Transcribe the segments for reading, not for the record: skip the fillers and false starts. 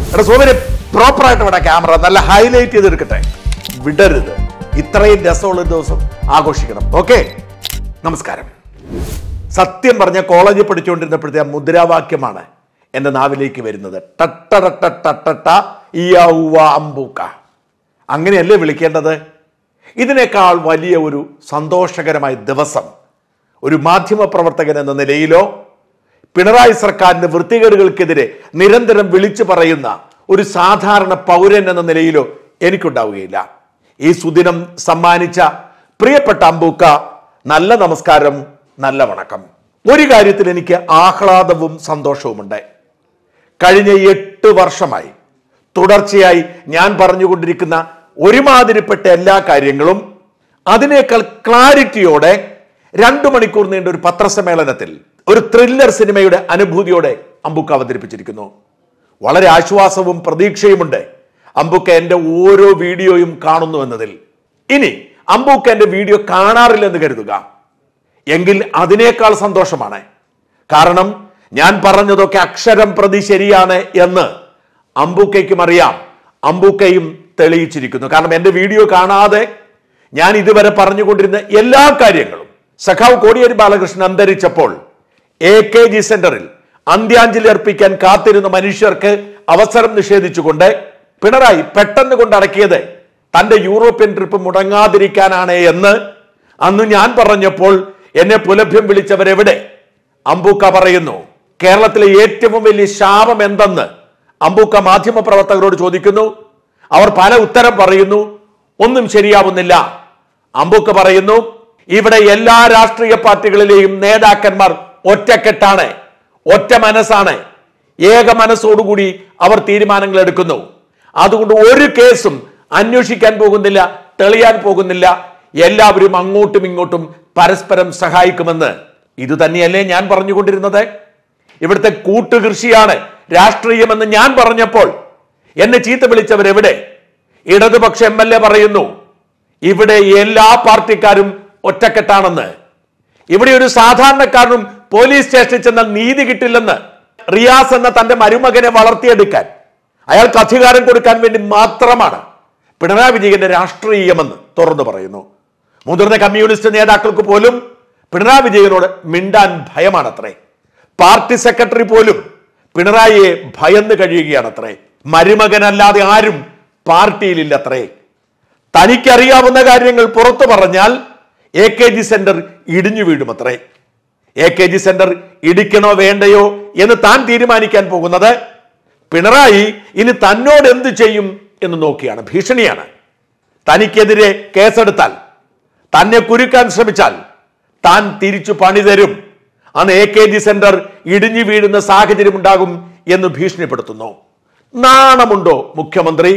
എടാ സോമനെ പ്രോപ്പറായിട്ട് ഇവിടെ ക്യാമറ നല്ല ഹൈലൈറ്റ് ചെയ്തെടുക്കട്ടെ. വിടരുത്. ഇത്രയും രസമുള്ള ദിവസം ആഘോഷിക്കണം. ഓക്കെ, നമസ്കാരം. സത്യം പറഞ്ഞ കോളേജിൽ പഠിച്ചുകൊണ്ടിരുന്നപ്പോഴത്തെ ആ മുദ്രാവാക്യമാണ് എൻ്റെ നാവിലേക്ക് വരുന്നത്. ടട്ട അമ്പൂക്ക. അങ്ങനെയല്ലേ വിളിക്കേണ്ടത്? ഇതിനേക്കാൾ വലിയ ഒരു സന്തോഷകരമായ ദിവസം ഒരു മാധ്യമ പ്രവർത്തകൻ എന്ന നിലയിലോ പിണറായി സർക്കാരിന്റെ വൃത്തികേടുകൾക്കെതിരെ നിരന്തരം വിളിച്ചു പറയുന്ന ഒരു സാധാരണ പൗരൻ എന്ന നിലയിലോ എനിക്കുണ്ടാവുകയില്ല. ഈ സുദിനം സമ്മാനിച്ച പ്രിയപ്പെട്ട അമ്പൂക്ക, നല്ല നമസ്കാരം, നല്ല വണക്കം. ഒരു കാര്യത്തിൽ എനിക്ക് ആഹ്ലാദവും സന്തോഷവുമുണ്ട്. കഴിഞ്ഞ 8 വർഷമായി തുടർച്ചയായി ഞാൻ പറഞ്ഞുകൊണ്ടിരിക്കുന്ന ഒരുമാതിരിപ്പെട്ട എല്ലാ കാര്യങ്ങളും അതിനേക്കാൾ ക്ലാരിറ്റിയോടെ 2 മണിക്കൂർ നീണ്ട ഒരു പത്രസമ്മേളനത്തിൽ ഒരു ത്രില്ലർ സിനിമയുടെ അനുഭൂതിയോടെ അമ്പൂക്ക അവതരിപ്പിച്ചിരിക്കുന്നു. വളരെ ആശ്വാസവും പ്രതീക്ഷയുമുണ്ട് അമ്പൂക്ക എൻ്റെ ഓരോ വീഡിയോയും കാണുന്നു എന്നതിൽ. ഇനി അമ്പൂക്ക എൻ്റെ വീഡിയോ കാണാറില്ലെന്ന് കരുതുക, എങ്കിൽ അതിനേക്കാൾ സന്തോഷമാണ്. കാരണം ഞാൻ പറഞ്ഞതൊക്കെ അക്ഷരം പ്രതി ശരിയാണ് എന്ന് അമ്പൂക്കയ്ക്കും അറിയാം, അമ്പൂക്കയും തെളിയിച്ചിരിക്കുന്നു. കാരണം എൻ്റെ വീഡിയോ കാണാതെ ഞാൻ ഇതുവരെ പറഞ്ഞുകൊണ്ടിരുന്ന എല്ലാ കാര്യങ്ങളും സഖാവ് കോടിയേരി ബാലകൃഷ്ണൻ അന്തരിച്ചപ്പോൾ AKG സെന്ററിൽ അന്ത്യാഞ്ജലി അർപ്പിക്കാൻ കാത്തിരുന്ന മനുഷ്യർക്ക് അവസരം നിഷേധിച്ചുകൊണ്ട് പിണറായി പെട്ടെന്ന് കൊണ്ടടക്കിയത് തന്റെ യൂറോപ്യൻ ട്രിപ്പ് മുടങ്ങാതിരിക്കാനാണ് എന്ന് അന്ന് ഞാൻ പറഞ്ഞപ്പോൾ എന്നെ പുലഭ്യം വിളിച്ചവരെവിടെ? അമ്പൂക്ക പറയുന്നു. കേരളത്തിലെ ഏറ്റവും വലിയ ശാപം എന്തെന്ന് അമ്പൂക്ക മാധ്യമ പ്രവർത്തകരോട് ചോദിക്കുന്നു. അവർ പല ഉത്തരം പറയുന്നു. ഒന്നും ശരിയാവുന്നില്ല. അമ്പൂക്ക പറയുന്നു, ഇവിടെ എല്ലാ രാഷ്ട്രീയ പാർട്ടികളിലെയും നേതാക്കന്മാർ ഒറ്റക്കെട്ടാണ്, ഒറ്റ മനസ്സാണ്, ഏക മനസ്സോടുകൂടി അവർ തീരുമാനങ്ങൾ എടുക്കുന്നു. അതുകൊണ്ട് ഒരു കേസും അന്വേഷിക്കാൻ പോകുന്നില്ല, തെളിയാൻ പോകുന്നില്ല. എല്ലാവരും അങ്ങോട്ടും ഇങ്ങോട്ടും പരസ്പരം സഹായിക്കുമെന്ന്. ഇത് തന്നെയല്ലേ ഞാൻ പറഞ്ഞുകൊണ്ടിരുന്നത്? ഇവിടുത്തെ കൂട്ടുകൃഷിയാണ് രാഷ്ട്രീയമെന്ന് ഞാൻ പറഞ്ഞപ്പോൾ എന്നെ ചീത്ത വിളിച്ചവരെവിടെ? ഇടതുപക്ഷ MLA പറയുന്നു ഇവിടെ എല്ലാ പാർട്ടിക്കാരും ഒറ്റക്കെട്ടാണെന്ന്. ഇവിടെ ഒരു സാധാരണക്കാരനും പോലീസ് സ്റ്റേഷനിൽ ചെന്ന നീതി കിട്ടില്ലെന്ന്. റിയാസ് എന്ന തന്റെ മരുമകനെ വളർത്തിയെടുക്കാൻ, അയാൾക്ക് അധികാരം കൊടുക്കാൻ വേണ്ടി മാത്രമാണ് പിണറായി വിജയന്റെ രാഷ്ട്രീയമെന്ന് തുറന്നു പറയുന്നു. മുതിർന്ന കമ്മ്യൂണിസ്റ്റ് നേതാക്കൾക്ക് പോലും പിണറായി വിജയനോട് മിണ്ടാൻ ഭയമാണത്രേ. പാർട്ടി സെക്രട്ടറി പോലും പിണറായിയെ ഭയന്ന് കഴിയുകയാണത്രേ. മരുമകനല്ലാതെ ആരും പാർട്ടിയിലില്ലത്രേ. തനിക്കറിയാവുന്ന കാര്യങ്ങൾ പുറത്തു പറഞ്ഞാൽ AKG സെന്റർ ഇടിഞ്ഞു വീഴുമത്രേ. AKG സെന്റർ ഇടിക്കണോ വേണ്ടയോ എന്ന് താൻ തീരുമാനിക്കാൻ പോകുന്നത് പിണറായി ഇനി തന്നോട് എന്ത് ചെയ്യും എന്ന് നോക്കിയാണ്. ഭീഷണിയാണ്. തനിക്കെതിരെ കേസെടുത്താൽ, തന്നെ കുരുക്കാൻ ശ്രമിച്ചാൽ താൻ തിരിച്ചു പണി തരും. അന്ന് AKG സെന്റർ ഇടിഞ്ഞു വീഴുന്ന സാഹചര്യം ഉണ്ടാകും എന്ന് ഭീഷണിപ്പെടുത്തുന്നു. നാണമുണ്ടോ മുഖ്യമന്ത്രി?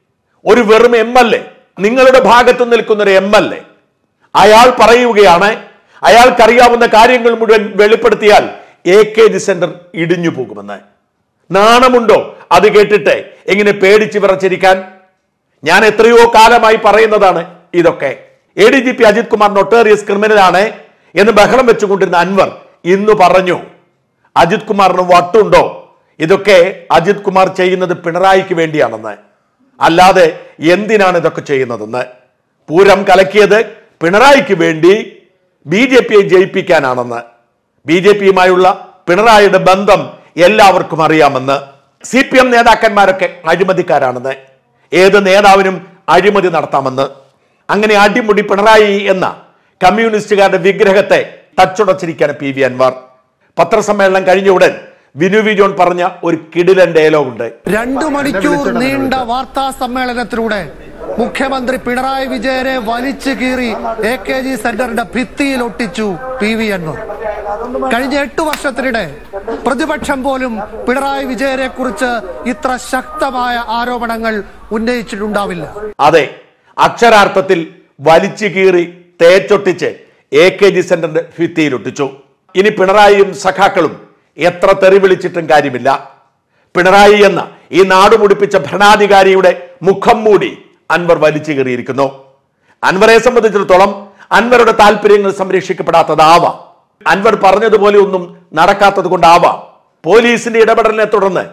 ഒരു വെറും MLA, നിങ്ങളുടെ ഭാഗത്ത് നിൽക്കുന്ന ഒരു MLA, അയാൾ പറയുകയാണ് അയാൾക്കറിയാവുന്ന കാര്യങ്ങൾ മുഴുവൻ വെളിപ്പെടുത്തിയാൽ AKG സെന്റർ ഇടിഞ്ഞു പോകുമെന്ന്. നാണമുണ്ടോ അത് കേട്ടിട്ട് എങ്ങനെ പേടിച്ച് വിറച്ചിരിക്കാൻ? ഞാൻ എത്രയോ കാലമായി പറയുന്നതാണ് ഇതൊക്കെ. ADGP അജിത് കുമാർ നൊട്ടേറിയസ് ക്രിമിനലാണ് എന്ന് ബഹളം വെച്ചുകൊണ്ടിരുന്ന അൻവർ ഇന്ന് പറഞ്ഞു അജിത് കുമാറിന് വട്ടുണ്ടോ? ഇതൊക്കെ അജിത് കുമാർ ചെയ്യുന്നത് പിണറായിക്ക് വേണ്ടിയാണെന്ന്, അല്ലാതെ എന്തിനാണ് ഇതൊക്കെ ചെയ്യുന്നതെന്ന്. പൂരം കലക്കിയത് പിണറായിക്ക് വേണ്ടി BJPയെ ജയിപ്പിക്കാനാണെന്ന്. BJPയുമായുള്ള പിണറായിയുടെ ബന്ധം എല്ലാവർക്കും അറിയാമെന്ന്. CPM നേതാക്കന്മാരൊക്കെ അഴിമതിക്കാരാണെന്ന്, ഏത് നേതാവിനും അഴിമതി നടത്താമെന്ന്. അങ്ങനെ അടിമുടി പിണറായി എന്ന കമ്മ്യൂണിസ്റ്റുകാരുടെ വിഗ്രഹത്തെ തച്ചുടച്ചിരിക്കുകയാണ് PV അൻവർ. പത്രസമ്മേളനം കഴിഞ്ഞ ഉടൻ വിനു വി ജോൺ പറഞ്ഞ ഒരു കിടിലൻ ഡയലോഗ് ഉണ്ട്. 2 മണിക്കൂർ നീണ്ട വാർത്താ സമ്മേളനത്തിലൂടെ മുഖ്യമന്ത്രി പിണറായി വിജയനെ വലിച്ചു കീറി AKG സെന്ററിന്റെ ഭിത്തിയിൽ ഒട്ടിച്ചു PV അൻവർ. കഴിഞ്ഞ 8 വർഷത്തിനിടെ പ്രതിപക്ഷം പോലും പിണറായി വിജയനെ കുറിച്ച് ഇത്ര ശക്തമായ ആരോപണങ്ങൾ ഉന്നയിച്ചിട്ടുണ്ടാവില്ല. അതെ, അക്ഷരാർത്ഥത്തിൽ വലിച്ചു കീറി തേച്ചൊട്ടിച്ച് AKG സെന്ററിന്റെ ഭിത്തിയിൽ ഒട്ടിച്ചു. ഇനി പിണറായിയും സഖാക്കളും എത്ര തെറി വിളിച്ചിട്ടും കാര്യമില്ല. പിണറായി എന്ന ഈ നാട് മുടിപ്പിച്ച ഭരണാധികാരിയുടെ മുഖം മൂടി അൻവർ വലിച്ചു കീറിയിരിക്കുന്നു. അൻവറെ സംബന്ധിച്ചിടത്തോളം അൻവറുടെ താല്പര്യങ്ങൾ സംരക്ഷിക്കപ്പെടാത്തതാവാം, അൻവർ പറഞ്ഞതുപോലെ ഒന്നും നടക്കാത്തത് കൊണ്ടാവാം, പോലീസിന്റെ ഇടപെടലിനെ തുടർന്ന്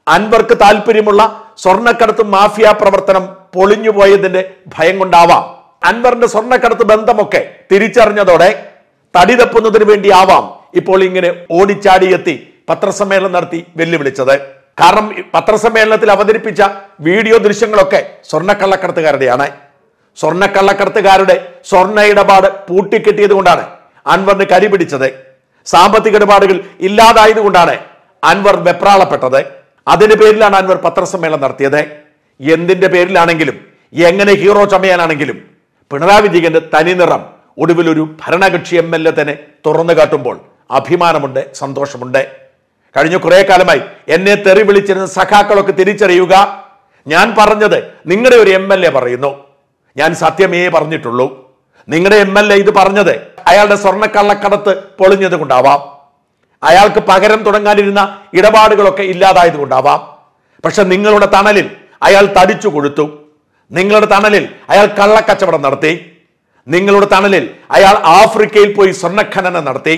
അൻവർക്ക് താല്പര്യമുള്ള സ്വർണ്ണക്കടത്ത് മാഫിയ പ്രവർത്തനം പൊളിഞ്ഞുപോയതിന്റെ ഭയം കൊണ്ടാവാം അൻവറിന്റെ സ്വർണ്ണക്കടത്ത് ബന്ധമൊക്കെ തിരിച്ചറിഞ്ഞതോടെ തടി തപ്പുന്നതിന് വേണ്ടിയാവാം ഇപ്പോൾ ഇങ്ങനെ ഓടിച്ചാടിയെത്തി പത്രസമ്മേളനം നടത്തി വെല്ലുവിളിച്ചത്. കാരണം പത്രസമ്മേളനത്തിൽ അവതരിപ്പിച്ച വീഡിയോ ദൃശ്യങ്ങളൊക്കെ സ്വർണ്ണക്കള്ളക്കടത്തുകാരുടെയാണ്. സ്വർണ്ണക്കള്ളക്കടത്തുകാരുടെ സ്വർണ്ണ ഇടപാട് പൂട്ടിക്കെട്ടിയത് കൊണ്ടാണ് അൻവറിന് കരി പിടിച്ചത്. സാമ്പത്തിക ഇടപാടുകൾ ഇല്ലാതായതുകൊണ്ടാണ് അൻവർ വെപ്രാളപ്പെട്ടത്. അതിന്റെ പേരിലാണ് അൻവർ പത്രസമ്മേളനം നടത്തിയത്. എന്തിന്റെ പേരിലാണെങ്കിലും എങ്ങനെ ഹീറോ ചമയാനാണെങ്കിലും പിണറായി വിജയന്റെ തനി നിറം ഒടുവിൽ ഒരു ഭരണകക്ഷി MLA തന്നെ തുറന്നു കാട്ടുമ്പോൾ അഭിമാനമുണ്ട്, സന്തോഷമുണ്ട്. കഴിഞ്ഞ കുറെ കാലമായി എന്നെ തെറി വിളിച്ചിരുന്ന സഖാക്കളൊക്കെ തിരിച്ചറിയുക, ഞാൻ പറഞ്ഞത് നിങ്ങളുടെ ഒരു MLA പറയുന്നു, ഞാൻ സത്യമേ പറഞ്ഞിട്ടുള്ളൂ. നിങ്ങളുടെ MLA ഇത് പറഞ്ഞത് അയാളുടെ സ്വർണ്ണക്കള്ളക്കടത്ത് പൊളിഞ്ഞത് കൊണ്ടാവാം, അയാൾക്ക് പകരം തുടങ്ങാനിരുന്ന ഇടപാടുകളൊക്കെ ഇല്ലാതായത് കൊണ്ടാവാം. പക്ഷെ നിങ്ങളുടെ തണലിൽ അയാൾ തടിച്ചു കൊഴുത്തു, നിങ്ങളുടെ തണലിൽ അയാൾ കള്ളക്കച്ചവടം നടത്തി, നിങ്ങളുടെ തണലിൽ അയാൾ ആഫ്രിക്കയിൽ പോയി സ്വർണ്ണഖനനം നടത്തി,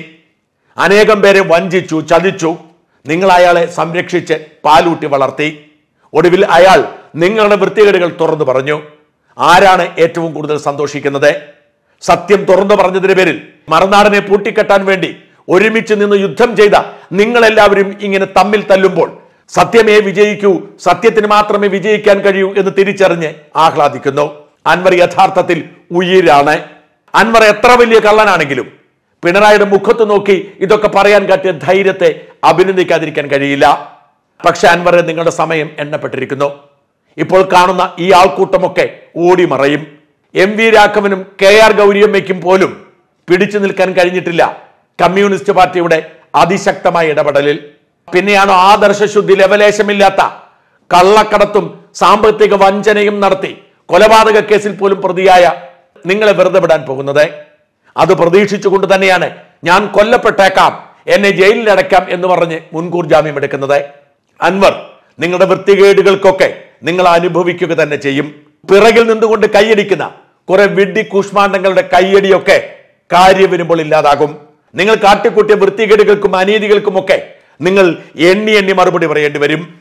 അനേകം പേരെ വഞ്ചിച്ചു, ചതിച്ചു. നിങ്ങൾ അയാളെ സംരക്ഷിച്ച് പാലൂട്ടി വളർത്തി. ഒടുവിൽ അയാൾ നിങ്ങളുടെ വൃത്തികേടുകൾ തുറന്നു പറഞ്ഞു. ആരാണ് ഏറ്റവും കൂടുതൽ സന്തോഷിക്കുന്നത്? സത്യം തുറന്നു പറഞ്ഞതിന്റെ പേരിൽ മറുനാടനെ പൂട്ടിക്കെട്ടാൻ വേണ്ടി ഒരുമിച്ച് നിന്ന് യുദ്ധം ചെയ്ത നിങ്ങളെല്ലാവരും ഇങ്ങനെ തമ്മിൽ തല്ലുമ്പോൾ സത്യമേ വിജയിക്കൂ, സത്യത്തിന് മാത്രമേ വിജയിക്കാൻ കഴിയൂ എന്ന് തിരിച്ചറിഞ്ഞ് ആഹ്ലാദിക്കുന്നു. അൻവർ യഥാർത്ഥത്തിൽ ഉയിരാണ്. അൻവർ എത്ര വലിയ കള്ളനാണെങ്കിലും പിണറായിയുടെ മുഖത്ത് നോക്കി ഇതൊക്കെ പറയാൻ കാട്ടിയ ധൈര്യത്തെ അഭിനന്ദിക്കാതിരിക്കാൻ കഴിയില്ല. പക്ഷെ അൻവറെ നിങ്ങളുടെ സമയം എണ്ണപ്പെട്ടിരിക്കുന്നു. ഇപ്പോൾ കാണുന്ന ഈ ആൾക്കൂട്ടമൊക്കെ ഓടിമറയും. MV രാഘവനും KR ഗൗരിയമ്മയ്ക്കും പോലും പിടിച്ചു നിൽക്കാൻ കഴിഞ്ഞിട്ടില്ല കമ്മ്യൂണിസ്റ്റ് പാർട്ടിയുടെ അതിശക്തമായ ഇടപെടലിൽ. പിന്നെയാണോ ആദർശശുദ്ധി ലവലേശമില്ലാത്ത കള്ളക്കടത്തും സാമ്പത്തിക വഞ്ചനയും നടത്തി കൊലപാതക കേസിൽ പോലും പ്രതിയായ നിങ്ങളെ വെറുതെ വിടാൻ പോകുന്നത്? അത് പ്രതീക്ഷിച്ചുകൊണ്ട് തന്നെയാണ് ഞാൻ കൊല്ലപ്പെട്ടേക്കാം, എന്നെ ജയിലിലടക്കാം എന്ന് പറഞ്ഞ് മുൻകൂർ ജാമ്യം എടുക്കുന്നത്. അൻവർ നിങ്ങളുടെ വൃത്തികേടുകൾക്കൊക്കെ നിങ്ങൾ അനുഭവിക്കുക തന്നെ ചെയ്യും. പിറകിൽ നിന്നുകൊണ്ട് കൈയടിക്കുന്ന കുറെ വിഡ്ഢി കൂഷ്മാണ്ഡങ്ങളുടെ കൈയടിയൊക്കെ കാര്യം വരുമ്പോൾ ഇല്ലാതാകും. നിങ്ങൾ കാട്ടിക്കൂട്ടിയ വൃത്തികേടുകൾക്കും അനീതികൾക്കുമൊക്കെ നിങ്ങൾ എണ്ണി മറുപടി പറയേണ്ടി വരും.